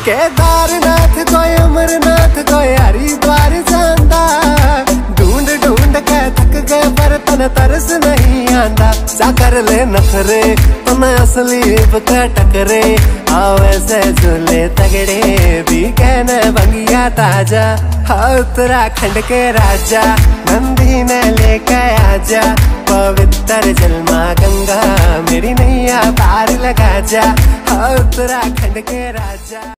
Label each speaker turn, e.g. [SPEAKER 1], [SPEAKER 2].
[SPEAKER 1] केदारनाथ कोई अमरनाथ कोई हरिद्वार जांदा, ढूंढ ढूंढ के थक गए पर तन तरस नहीं आंदा। चा कर ले नखरे तन असली बका टकरे, आओ ऐसे झूले तगड़े भी कहने बंगिया ताजा। हाँ उत्तराखंड के राजा नंदी ने लेके आजा, पवित्र जलमा गंगा मेरी नैया पार लगा जा। हाँ उत्तराखंड के राजा।